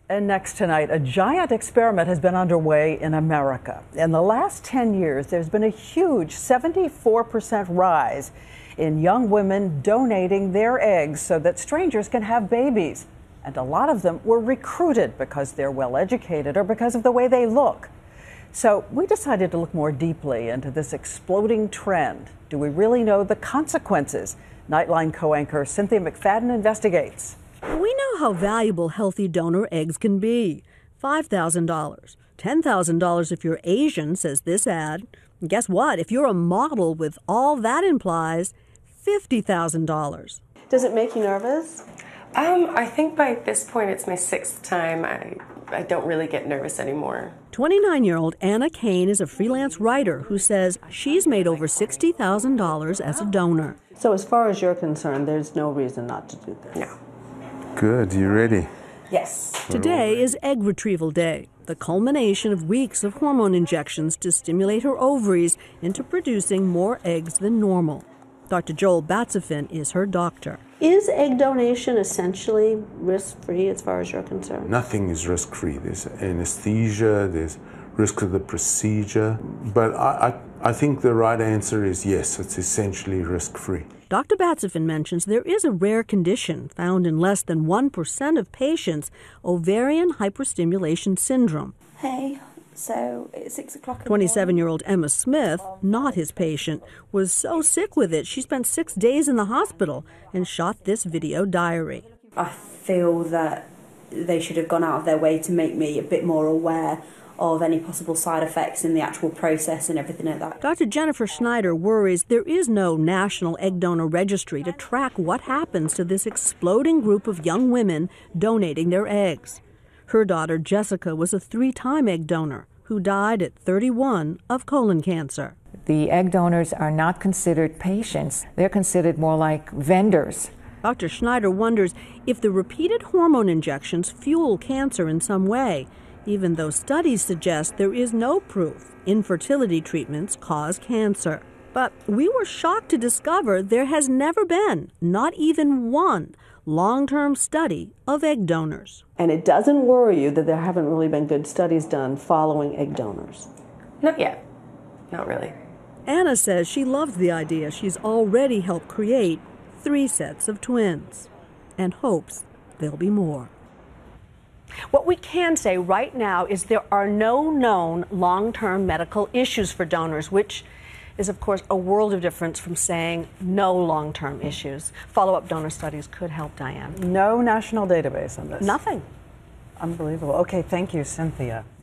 And next tonight, a giant experiment has been underway in America. In the last 10 years, there's been a huge 74% rise in young women donating their eggs so that strangers can have babies. And a lot of them were recruited because they're well educated or because of the way they look. So we decided to look more deeply into this exploding trend. Do we really know the consequences? Nightline co-anchor Cynthia McFadden investigates. We know how valuable healthy donor eggs can be. $5,000, $10,000 if you're Asian, says this ad. And guess what? If you're a model with all that implies, $50,000. Does it make you nervous? I think by this point it's my 6th time. I don't really get nervous anymore. 29-year-old Anna Kane is a freelance writer who says she's made over $60,000 as a donor. So as far as you're concerned, there's no reason not to do this? No. Good, you ready? Yes. Today is Egg Retrieval Day, the culmination of weeks of hormone injections to stimulate her ovaries into producing more eggs than normal. Dr. Joel Batsafin is her doctor. Is egg donation essentially risk-free as far as you're concerned? Nothing is risk-free. There's anesthesia, there's risk of the procedure, but I think the right answer is yes, it's essentially risk-free. Dr. Batsafin mentions there is a rare condition found in less than 1% of patients, ovarian hyperstimulation syndrome. Hey, so it's 6 o'clock. 27-year-old Emma Smith, not his patient, was so sick with it she spent 6 days in the hospital and shot this video diary. I feel that they should have gone out of their way to make me a bit more aware of any possible side effects in the actual process and everything like that. Dr. Jennifer Schneider worries there is no national egg donor registry to track what happens to this exploding group of young women donating their eggs. Her daughter Jessica was a 3-time egg donor who died at 31 of colon cancer. The egg donors are not considered patients. They're considered more like vendors. Dr. Schneider wonders if the repeated hormone injections fuel cancer in some way, even though studies suggest there is no proof infertility treatments cause cancer. But we were shocked to discover there has never been, not even one, long-term study of egg donors. And it doesn't worry you that there haven't really been good studies done following egg donors? Not yet. Not really. Anna says she loves the idea she's already helped create 3 sets of twins and hopes there'll be more. What we can say right now is there are no known long-term medical issues for donors, which is, of course, a world of difference from saying no long-term issues. Follow-up donor studies could help, Diane. No national database on this? Nothing. Unbelievable. Okay, thank you, Cynthia.